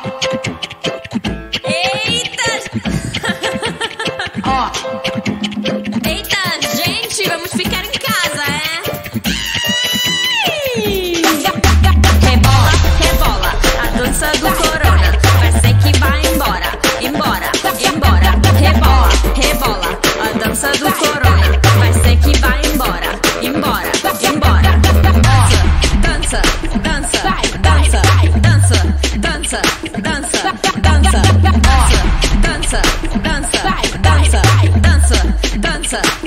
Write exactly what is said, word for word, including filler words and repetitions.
Eita! Ó. Eita, gente, vamos ficar em casa, é? Rebola, rebola, a dança do corona. Vai ser que vai embora, embora, embora. Rebola, rebola, a dança do corona. Vai ser que vai embora, embora, embora. Dança, dança, dança, dança, dança, dança, dança, dança, dança, dança, dança, dança, dança, dança.